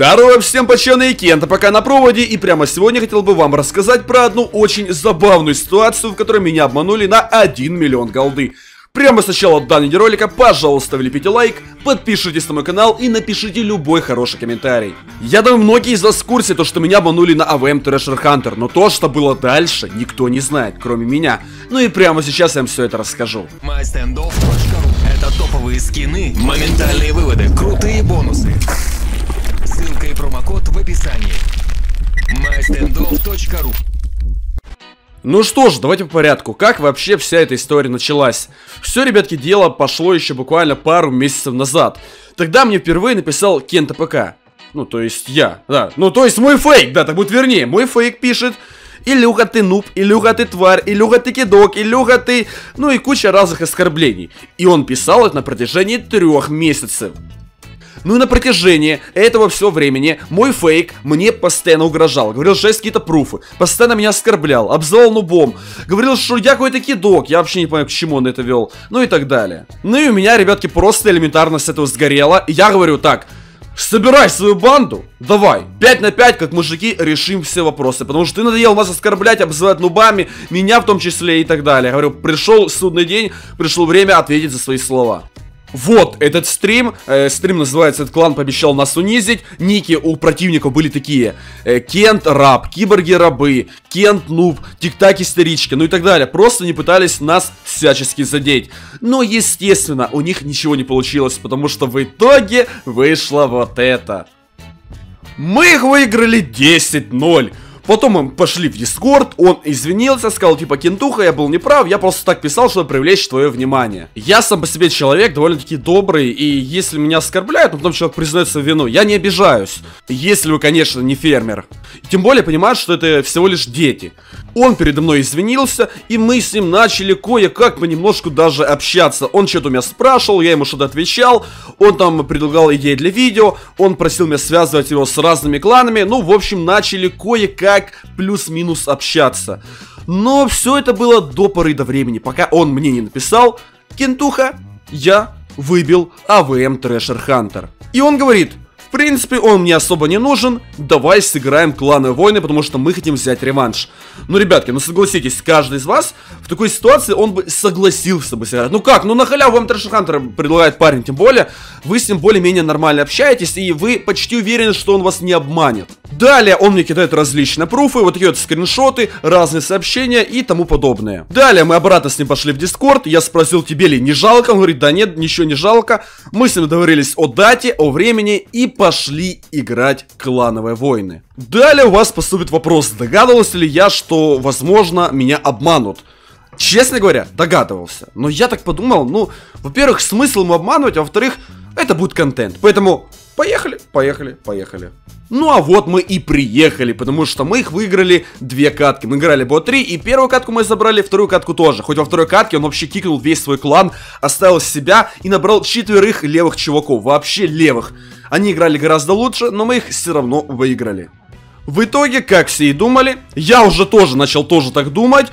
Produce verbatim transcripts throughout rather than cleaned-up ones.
Здорово всем, пацаны, Кента пока на проводе, и прямо сегодня хотел бы вам рассказать про одну очень забавную ситуацию, в которой меня обманули на один миллион голды. Прямо с начала данного видеоролика, пожалуйста, влепите лайк, подпишитесь на мой канал и напишите любой хороший комментарий. Я думаю, многие из вас в курсе, то, что меня обманули на эй ви эм Treasure Hunter, но то, что было дальше, никто не знает, кроме меня. Ну и прямо сейчас я вам все это расскажу. май стендов точка ру – это топовые скины, моментальные выводы, крутые бонусы. Ссылка и промокод в описании. май стендов точка ру. Ну что ж, давайте по порядку. Как вообще вся эта история началась? Все, ребятки, дело пошло еще буквально пару месяцев назад. Тогда мне впервые написал Кента ПК. Ну, то есть я, да. Ну, то есть мой фейк, да, так будет вернее. Мой фейк пишет: Илюха, ты нуб, Илюха, ты тварь, Илюха, ты кидок, Илюха, ты... Ну и куча разных оскорблений. И он писал это на протяжении трех месяцев. Ну и на протяжении этого всего времени мой фейк мне постоянно угрожал. Говорил, что есть какие-то пруфы. Постоянно меня оскорблял, обзывал нубом. Говорил, что я какой-то кидок. Я вообще не понимаю, к чему он это вел. Ну и так далее. Ну и у меня, ребятки, просто элементарно с этого сгорело. И я говорю так: собирай свою банду, давай, пять на пять, как мужики, решим все вопросы. Потому что ты надоел нас оскорблять, обзывать нубами, меня в том числе и так далее. Я говорю, пришел судный день, пришло время ответить за свои слова. Вот этот стрим, э, стрим называется «Этот клан пообещал нас унизить». Ники у противников были такие: э, Кент раб, киборги рабы, Кент нуб, тик-так истерички, ну и так далее. Просто не пытались нас всячески задеть. Но естественно у них ничего не получилось, потому что в итоге вышло вот это. Мы их выиграли десять ноль. Потом мы пошли в Дискорд, он извинился, сказал типа: Кентуха, я был неправ, я просто так писал, чтобы привлечь твое внимание. Я сам по себе человек довольно-таки добрый, и если меня оскорбляют, но потом человек признается в вину, я не обижаюсь. Если вы, конечно, не фермер. Тем более понимают, что это всего лишь дети. Он передо мной извинился, и мы с ним начали кое-как понемножку даже общаться. Он что-то у меня спрашивал, я ему что-то отвечал, он там предлагал идеи для видео, он просил меня связывать его с разными кланами. Ну, в общем, начали кое-как плюс-минус общаться. Но все это было до поры до времени, пока он мне не написал: Кентуха, я выбил эй ви эм Treasure Hunter. И он говорит: в принципе, он мне особо не нужен, давай сыграем клановые войны, потому что мы хотим взять реванш. Ну, ребятки, ну согласитесь, каждый из вас в такой ситуации, он бы согласился бы сыграть. Ну как, ну на халяву вам Treasure Hunter предлагает парень, тем более вы с ним более-менее нормально общаетесь, и вы почти уверены, что он вас не обманет. Далее он мне кидает различные пруфы, вот такие вот скриншоты, разные сообщения и тому подобное. Далее мы обратно с ним пошли в Дискорд, я спросил, тебе ли не жалко, он говорит, да нет, ничего не жалко. Мы с ним договорились о дате, о времени и пошли играть клановые войны. Далее у вас поступит вопрос: догадывался ли я, что, возможно, меня обманут? Честно говоря, догадывался. Но я так подумал, ну, во-первых, смысл ему обманывать, а во-вторых, это будет контент. Поэтому поехали, поехали, поехали. Ну а вот мы и приехали, потому что мы их выиграли две катки. Мы играли бо три, и первую катку мы забрали, вторую катку тоже. Хоть во второй катке он вообще кикнул весь свой клан, оставил себя и набрал четверых левых чуваков. Вообще левых. Они играли гораздо лучше, но мы их все равно выиграли. В итоге, как все и думали, я уже тоже начал тоже так думать,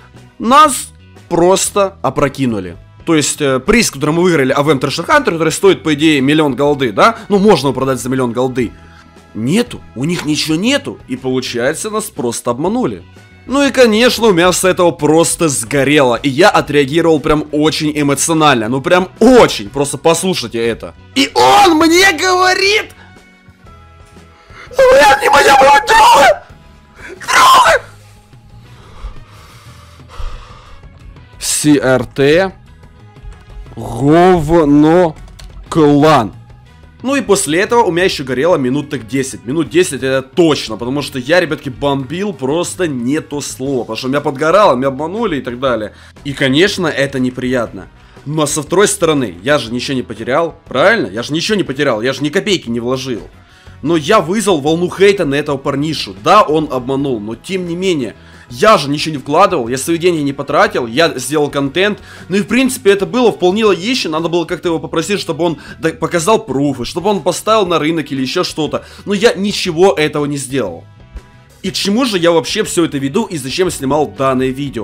нас просто опрокинули. То есть э, приз, который мы выиграли, эй ви эм Treasure Hunter, который стоит, по идее, миллион голды, да? Ну, можно его продать за миллион голды. Нету, у них ничего нету, и получается, нас просто обманули. Ну и, конечно, у меня с этого просто сгорело, и я отреагировал прям очень эмоционально, ну прям очень, просто послушайте это. И он мне говорит: вы не моя друга! Друга! си эр ти говно клан. Ну и после этого у меня еще горело минут так десять. Минут десять это точно, потому что я, ребятки, бомбил просто не то слово. Потому что меня подгорало, меня обманули и так далее. И, конечно, это неприятно. Но со второй стороны, я же ничего не потерял, правильно? Я же ничего не потерял, я же ни копейки не вложил. Но я вызвал волну хейта на этого парнишу. Да, он обманул, но тем не менее, я же ничего не вкладывал, я свои деньги не потратил, я сделал контент. Ну и в принципе это было вполне логично, надо было как-то его попросить, чтобы он показал пруфы, чтобы он поставил на рынок или еще что-то. Но я ничего этого не сделал. И к чему же я вообще все это веду и зачем снимал данное видео?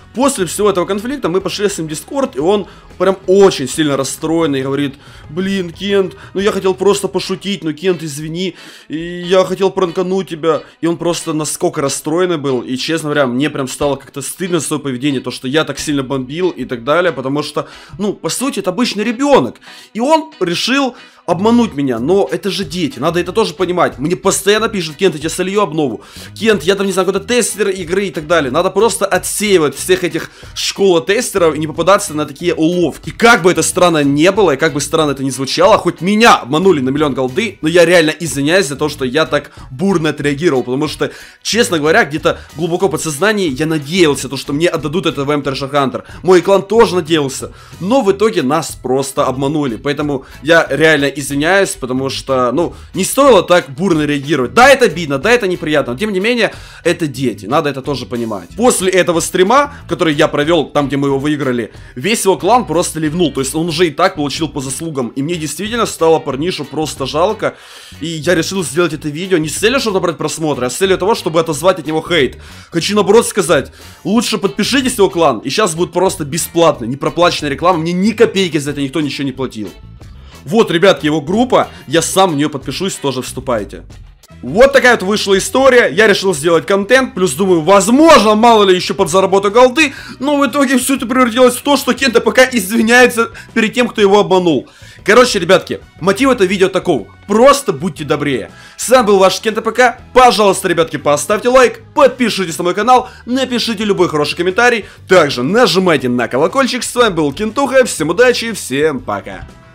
После всего этого конфликта мы пошли с ним в Дискорд, и он прям очень сильно расстроенный, говорит: блин, Кент, ну я хотел просто пошутить, но Кент, извини, и я хотел пранкануть тебя. И он просто насколько расстроенный был, и, честно говоря, мне прям стало как-то стыдно за свое поведение, то, что я так сильно бомбил и так далее, потому что, ну, по сути, это обычный ребенок. И он решил обмануть меня, но это же дети, надо это тоже понимать. Мне постоянно пишут: Кент, я тебе солью обнову, Кент, я там не знаю, какой-то тестер игры и так далее. Надо просто отсеивать всех этих школа-тестеров и не попадаться на такие уловки. И как бы это странно не было, и как бы странно это не звучало, хоть меня обманули на миллион голды, но я реально извиняюсь за то, что я так бурно отреагировал, потому что, честно говоря, где-то глубоко в подсознании я надеялся, то, что мне отдадут это в эм Treasure Hunter. Мой клан тоже надеялся, но в итоге нас просто обманули, поэтому я реально извиняюсь, потому что, ну, не стоило так бурно реагировать. Да, это обидно, да, это неприятно, но тем не менее, это дети, надо это тоже понимать. После этого стрима, который я провел там, где мы его выиграли, весь его клан просто ливнул, то есть он уже и так получил по заслугам, и мне действительно стало парнишу просто жалко, и я решил сделать это видео не с целью, чтобы набрать просмотры, а с целью того, чтобы отозвать от него хейт. Хочу наоборот сказать, лучше подпишитесь в его клан, и сейчас будет просто бесплатно, непроплаченная реклама, мне ни копейки за это никто ничего не платил. Вот, ребятки, его группа, я сам в нее подпишусь, тоже вступайте. Вот такая вот вышла история, я решил сделать контент, плюс думаю, возможно, мало ли еще подзаработаю голды, но в итоге все это превратилось в то, что Кента пока извиняется перед тем, кто его обманул. Короче, ребятки, мотив этого видео такого, просто будьте добрее. С вами был ваш Кента ПК, пожалуйста, ребятки, поставьте лайк, подпишитесь на мой канал, напишите любой хороший комментарий, также нажимайте на колокольчик, с вами был Кентуха, всем удачи, всем пока.